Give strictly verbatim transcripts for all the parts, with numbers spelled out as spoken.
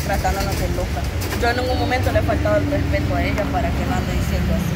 tratándonos de loca. Yo en ningún momento le he faltado el respeto a ella para que me ande diciendo así.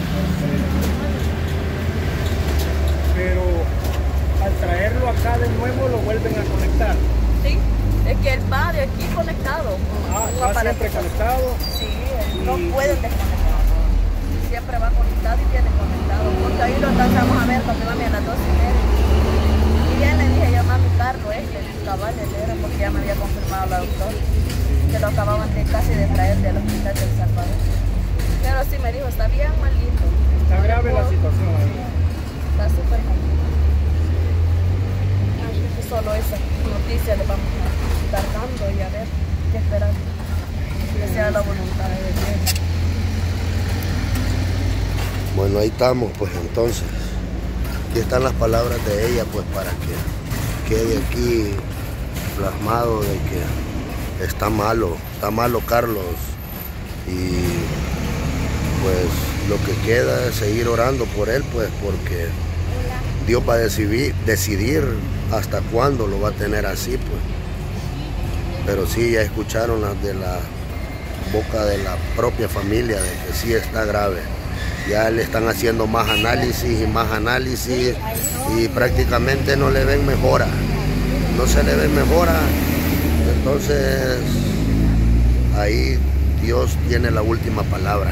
Pero al traerlo acá de nuevo lo vuelven a conectar. Sí, es que él va de aquí conectado. Ah, va siempre conectado. Sí, él no puede desconectar. Siempre va conectado y viene conectado. Porque ahí lo alcanzamos a ver cuando mami a las dos y media. Y ya le dije yo, mami, Carlos, este, el cabal, él era, porque ya me había confirmado la doctora que lo acababan de casi de traer del hospital de El Salvador. Pero sí me dijo, está bien malito. Está grave la situación ahí. Está súper mal. Solo esa noticia le vamos a estar dando y a ver qué esperar. Que sea la voluntad de Dios. Bueno, ahí estamos, pues entonces. Aquí están las palabras de ella, pues para que quede aquí plasmado de que está malo, está malo Carlos. Y pues lo que queda es seguir orando por él, pues porque Dios va a decidir, decidir hasta cuándo lo va a tener así, pues. Pero sí, ya escucharon las de la boca de la propia familia de que sí está grave. Ya le están haciendo más análisis y más análisis y prácticamente no le ven mejora. No se le ve mejora. Entonces, ahí Dios tiene la última palabra.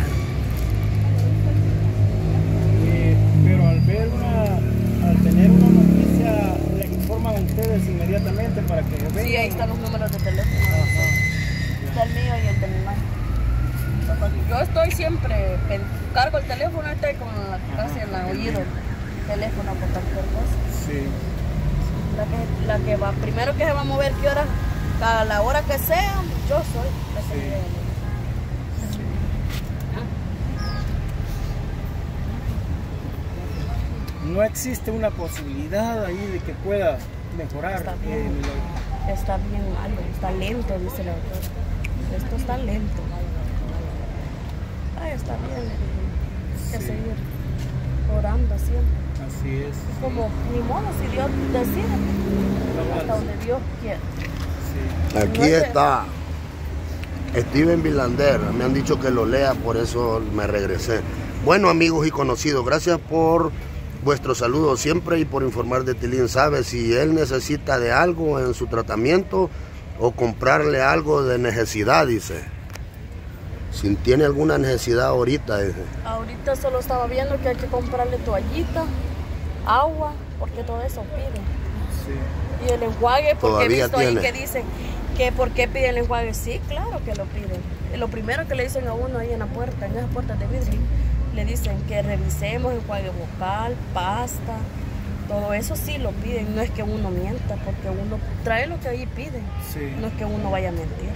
Eh, pero al ver una, al tener una noticia, le informan a ustedes inmediatamente para que vean. Sí, ahí están los números de teléfono. Ajá. Está el mío y el de mi madre. Yo estoy siempre, cargo el teléfono, estoy con la, casi en la oído, teléfono por cualquier cosa. Sí. La que, la que va, primero que se va a mover, ¿qué hora? A la hora que sea, yo soy la que Sí. me No existe una posibilidad ahí de que pueda mejorar. Está bien, eh, está bien malo, está lento, dice la doctora. Esto está lento. Ay, está bien, hay que Sí. seguir orando siempre. Así es. Como, ni modo, si Dios decide, No, hasta donde Dios quiera. Sí. Aquí No es que- está Steven Vilander. Me han dicho que lo lea, por eso me regresé. Bueno, amigos y conocidos, gracias por vuestro saludo siempre y por informar de Tilín. Sabe, si él necesita de algo en su tratamiento o comprarle algo de necesidad, dice. Si tiene alguna necesidad ahorita, dice. Ahorita solo estaba viendo que hay que comprarle toallita, agua, porque todo eso pide. Sí. Y el enjuague, porque he Todavía visto ahí tiene. que dicen que por qué pide el enjuague. Sí, claro que lo piden. Lo primero que le dicen a uno ahí en la puerta, en esas puertas de vidrio, le dicen que revisemos enjuague bucal, pasta, todo eso sí lo piden. No es que uno mienta, porque uno trae lo que ahí piden. Sí. No es que uno vaya a mentir.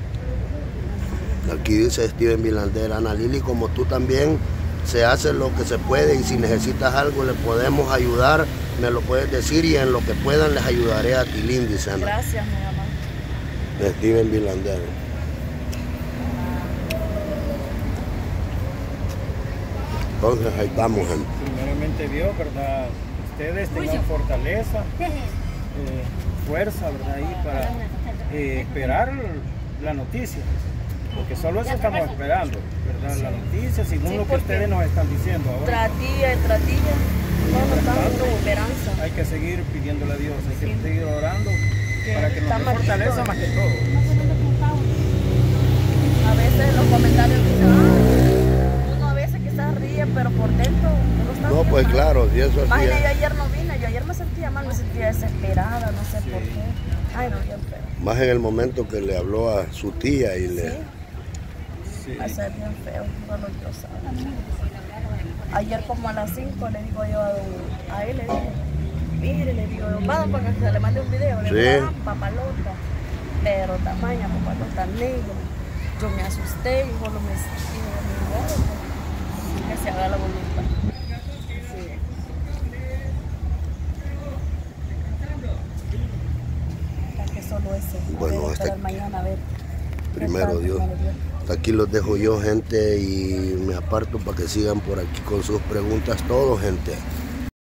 Aquí dice Steven Vilander, Ana Lili, como tú también, se hace lo que se puede y si necesitas algo le podemos ayudar, me lo puedes decir y en lo que puedan les ayudaré a Tilín, dice Ana. Gracias, mi amor. Steven Vilander. Entonces ahí estamos, gente. Primeramente Dios, ¿verdad? Ustedes tengan fortaleza, eh, fuerza, ¿verdad? Ahí para eh, esperar la noticia. Porque solo eso estamos esperando, ¿verdad? La noticia, según Sí, lo que porque ustedes nos están diciendo ahora. Tratilla y tratilla, no nos Mientras dan tanto, esperanza. hay que seguir pidiéndole a Dios, hay que Sí. seguir orando Que para que nos está dé malito. fortaleza más que todo. A veces los comentarios dicen, ah, uno a veces quizás ríe, pero por dentro uno está No, bien pues mal. claro, si eso así Imagínate, yo es. ayer no vine, yo ayer me sentía mal, me sentía desesperada, no sé Sí. por qué. Ay, no, bien feo. Más en el momento que le habló a su tía y le... Sí, Sí. va a ser bien feo, solo Dios sabe. Ayer como a las cinco le digo yo a, don- a él, le digo, mire, le digo, vamos para que se le mande un video, le Sí. digo, ah, papalota, pero tamaña papalota negra. Yo me asusté y solo me dije, mi Dios, que se haga la voluntad. Sí. Para que solo ese, Bueno, voy a hasta esperar mañana a ver. Primero Está, Dios. primero Dios. Hasta aquí los dejo yo, gente, y me aparto para que sigan por aquí con sus preguntas todos, gente.